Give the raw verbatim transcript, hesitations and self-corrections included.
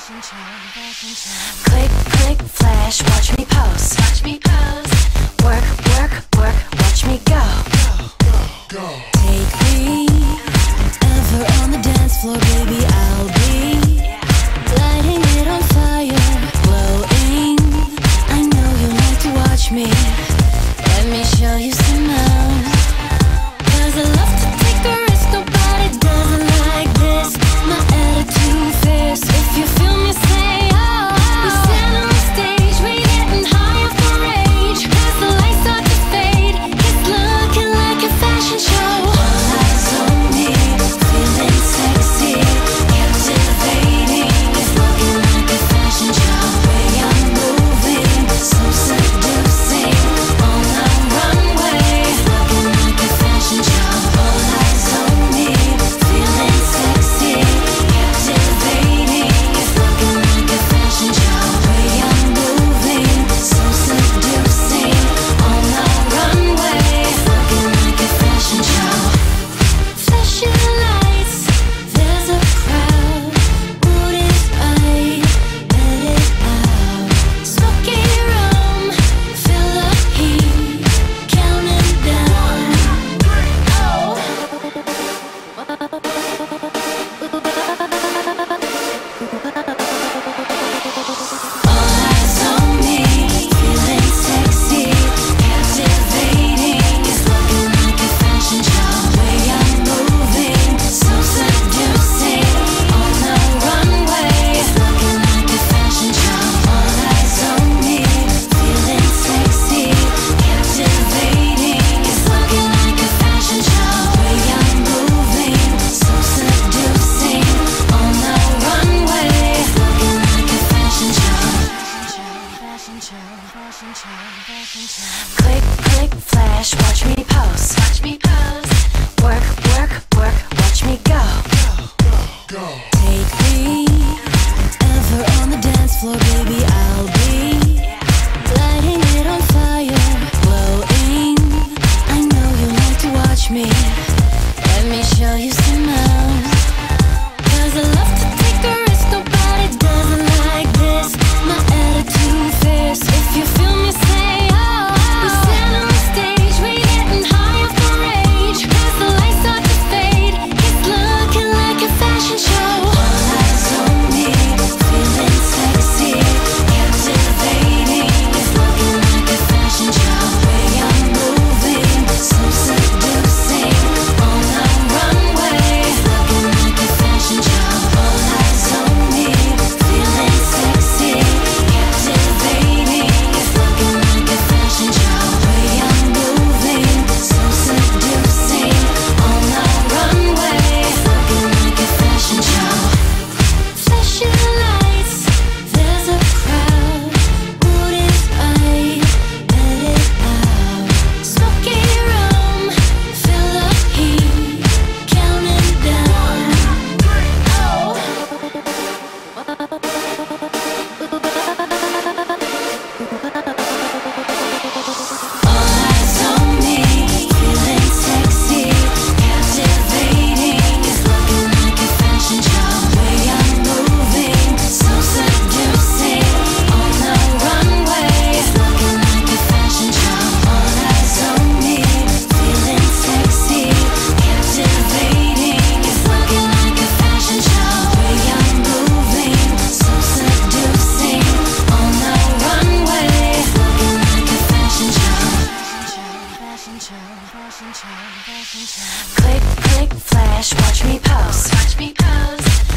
Click, click, flash, watch me pose. Watch me pose. Work, work, work, watch me go. Go, go. Take me ever on the dance floor, baby, I'll be lighting it on fire, glowing. I know you like to watch me. Let me show you some more. 'Cause I love to take the risk, nobody does it like this. My attitude fierce, if you feel me say oh. We stand on the stage, we getting high off the rage. 'Cause the lights start to fade, it's looking like a fashion show. All eyes on me, feeling sexy, captivating. It's looking like a fashion show. Way I'm moving, so seducing. On the runway, it's looking like a fashion show. All eyes on me, feeling sexy, captivating. It's looking like a fashion show. Way I'm moving, so seducing. On the runway, it's looking like a fashion show. Flashing lights, there's a crowd. Mood is high, let it out. Smoky room, feel the heat, counting down. Oh. All eyes on me, feeling sexy, captivating. It's looking like a fashion show. Way I'm moving, so seducing. On the runway, it's looking like a fashion show. All eyes on me, feeling sexy, captivating. It's looking like a fashion show. Way I'm moving, so seducing. On the runway, it's looking like a fashion show. Fashion show, fashion show, fashion show. Click, click, flash, watch me pose. Watch me pose. Work, work, work, watch me go. Go, go. Take me ever on the dance floor, baby, I'll be lighting it on fire, glowing. I know you like to watch me. Let me show you some more. 'Cause I love to take the risk, nobody does it like this. My attitude fierce, if you feel me say oh. We stand on the stage, we getting high off the rage. 'Cause the lights start to fade, it's looking like a fashion show. All eyes on me, feeling sexy, captivating. It's looking like a fashion show. Way I'm moving, so seducing. On the runway, it's looking like a fashion show. All eyes on me, feeling sexy, captivating. It's looking like a fashion show. Way I'm moving, so seducing. On the runway, it's looking like a fashion show. Flashing lights, there's a crowd. Mood is high, let it out. Smoky room, feel the heat, counting down. Oh. All eyes on me, feeling sexy, captivating. It's looking like a fashion show. Way I'm moving, so seducing. On the runway, it's looking like a fashion show. All eyes on me, feeling sexy, captivating. It's looking like a fashion show. Way I'm moving, so seducing. On the runway, it's looking like a fashion show. Fashion show, fashion show, fashion show. Click, click, flash, watch me pose. Watch me pose.